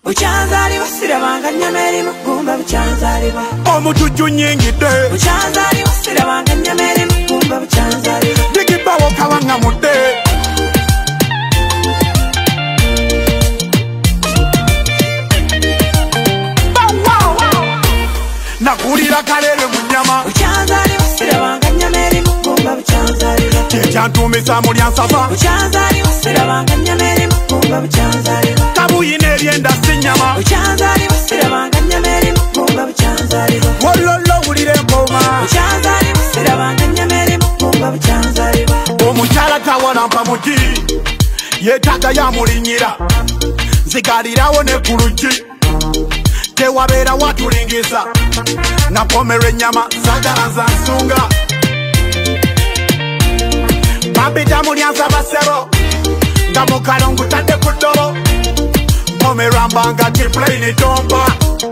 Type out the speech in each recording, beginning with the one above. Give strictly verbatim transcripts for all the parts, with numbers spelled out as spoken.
Buchanzaliwa sirabanga nyameri mugumba buchanzaliwa. Omutujju nyingide. Buchanzaliwa sirabanga nyameri mugumba buchanzaliwa. Digibawo kawanga mude. Nakulira kalere munyama. Buchanzaliwa sirabanga nyameri mugumba buchanzaliwa. Kyantumisa mulyansava. Buchanzaliwa sirabanga nyameri mugumba buchanzaliwa. Kabuyine eryenda sinyama. Buchanzaliwa sirabanga nyameri mugumba buchanzaliwa. Wololo wulire enkoma. Buchanzaliwa sirabanga nyameri mugumba buchanzaliwa. Omukyala tawalampa muti yeetaaga yamulinyira. Nzigalirawo ne ku luggi tewabeera watulingiza. Napomerwa ennyama sagala za nsunga. Mabita mulyansa basero nga mukalongo tadde ku ddobo. Pomerwa mbanga kiplaini tompa.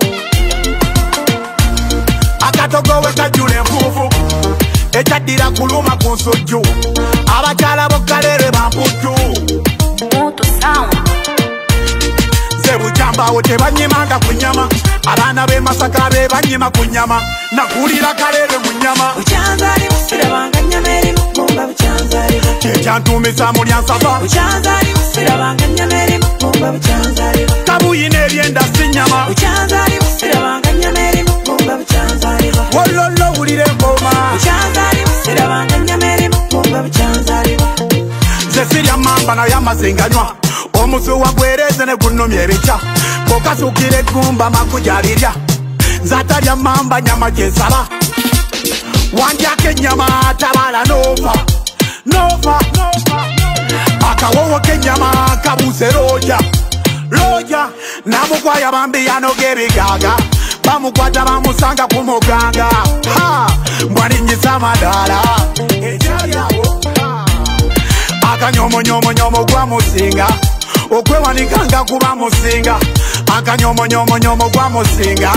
Akatogowe kajjula enfuufu ekyaddira kuluma ku nsujju. Abakyala b'okkalere bamputtu. Moto sound. Nze Bujambawo tebanyimanga ku nnyama. Abaana b'e Masaka be banyima ku nnyama. Nakulira kalere mu nnyama. Buchanzaliwa sirabanga nyameri mugumba buchanzaliwa. Kyekyantumisa mulyansava. Buchanzaliwa sirabanga nyameri mugumba buchanzaliwa. Kabuyine eryenda sinyama. Buchanzaliwa sirabanga nyameri mugumba buchanzaliwa. Wololo wulire enkoma. Buchanzaliwa sirabanga nyameri mugumba buchanzaliwa. Nze sirya mamba naye amazinganywa. Omusuwa gwereze ne gunnumya ebikya. Bw'okasuukira eggumba makuja alirya. Nze atalya mamba nyama gyensaba. Wandyako ennyama tabala n'ofa. N'ofa. Akawowo k'ennyama kabuuse looja. Looja. Namukwaya bambi yanoga ebigaaga. Bamukwata bamusanga ku muganga. Ha! Mbwalinyisa amadaala. Ekyali awo. Akanyomonyomonyomo gwamusinga. Okwewanikanga kuba musinga. Akanyomonyomonyomo gwamusinga.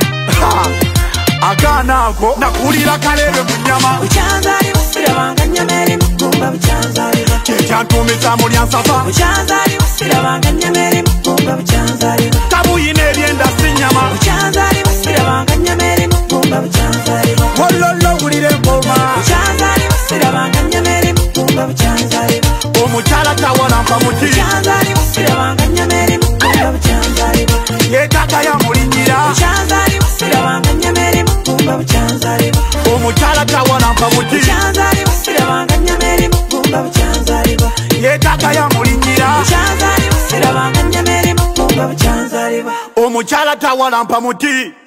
Akaana ako nakulira kalere mu nnyama. Buchanzaliwa sirabanga nyameri mugumba buchanzaliwa. Kyekyantumisa mulyansava. Buchanzaliwa sirabanga nyameri mugumba buchanzaliwa. Kabuyine eryenda sinyama. Buchanzaliwa sirabanga nyameri mugumba buchanzaliwa. Wololo wulire enkoma. Buchanzaliwa sirabanga nyameri mugumba buchanzaliwa. Omukyala tawalampa muti Buchanzaliwa sirabanga nyameri mugumba buchanzaliwa. yeetaaga yamulinyira. Buchanzaliwa sirabanga nyameri mugumba buchanzaliwa. Omukyala tawalampa muti Buchanzaliwa sirabanga nyameri mugumba buchanzaliwa. yeetaaga yamulinyira. Buchanzaliwa sirabanga nyameri mugumba buchanzaliwa. Omukyala tawalampa muti